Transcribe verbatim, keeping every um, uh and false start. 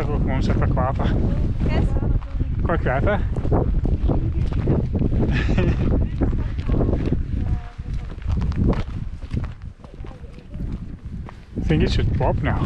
så kan du commencer per quarta. Qua quarta? I think it should pop now.